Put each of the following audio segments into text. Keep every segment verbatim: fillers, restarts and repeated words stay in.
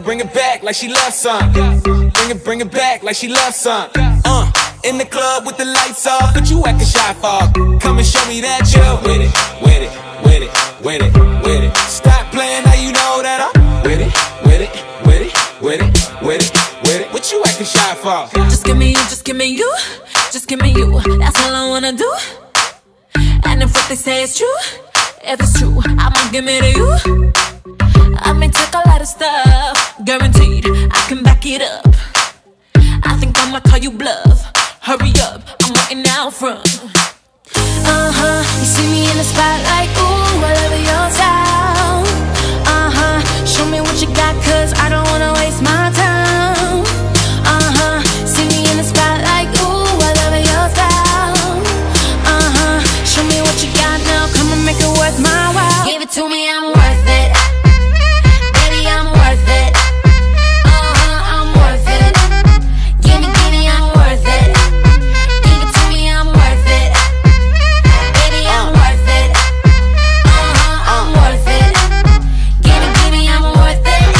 bring it back like she loves some. Bring it, bring it back like she loves some. Uh, in the club with the lights off, but you acting shy for. Come and show me that you're with it, with it, with it, with it, with it. Stop playing, now you know that I'm with it, with it, with it, with it, with it, with it. What you acting shy for? Just give me you, just give me you, just give me you. That's all I wanna do. And if what they say is true, if it's true, I'ma give it to you. I may take a lot of stuff, guaranteed I can back it up. I think I'ma call you bluff. Hurry up, I'm waiting out front. Uh-huh, you see me in the spotlight, ooh, I love your style. Uh-huh, show me what you got, cause I don't wanna waste my time. Uh-huh, see me in the spotlight, ooh, I love your style. Uh-huh, show me what you got now, come and make it worth my while. Give it to me, I'm worth it. Baby, I'm worth it. Uh-huh, I'm worth it. Give me, give me, I'm worth it. Give it to me, I'm worth it. Baby, I'm worth it. Uh-huh, I'm worth it. Give me, give me, I'm worth it.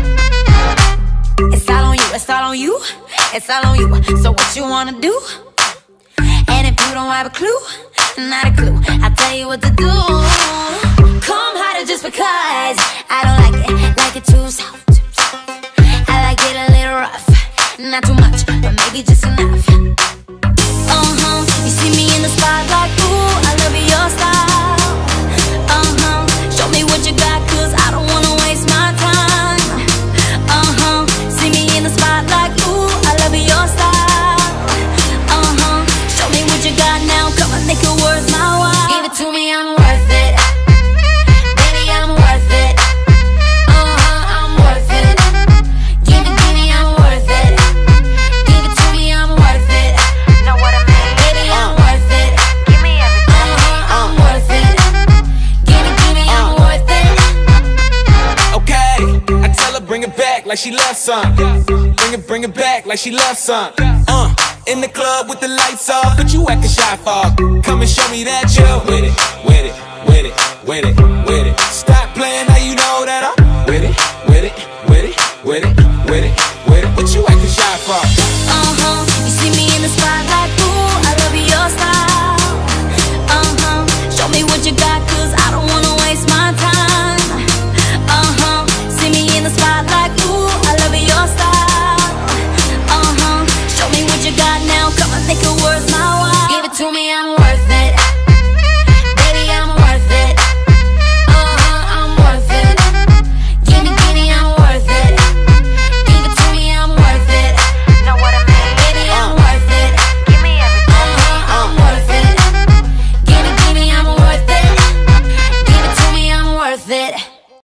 It's all on you, it's all on you, it's all on you. So what you wanna do? And if you don't have a clue, not a clue, I'll tell you what to do. Come harder just because I don't like it, like it too soft. I like it a little rough, not too much, but maybe just enough. Uh-huh, you see me in the spotlight, ooh, I love your style. Uh-huh, show me what you got, cause I don't wanna waste my time. Uh-huh, see me in the spotlight, ooh, I love your style. Uh-huh, show me what you got now, come and make it worth my while. Give it to me, I'm worth it. Baby, I'm worth it. Uh-huh, I'm worth it. Give me, give me, I'm worth it. Give it to me, I'm worth it. Know what I mean? Baby, I'm worth it. Give me everything. Uh-huh, I'm worth it. Give me, give me, I'm worth it. Okay, I tell her bring it back like she loves some. Bring it, bring it back like she loves some. Uh, in the club with the lights off, but you acting shy for. Come and show me that you're with it, with it, with it, with it, with it. Stop playing, now you know that I'm with it, with it, with it, with it, with it, with it. What you acting shy for? Uh-huh, you see me in the spotlight, ooh, I love your style. Uh-huh, show me what you got, cause I don't wanna waste my time. Uh-huh, see me in the spotlight, ooh, I love your style. Uh-huh, show me what you got now, come and make it worth my while. Give it to me, I'm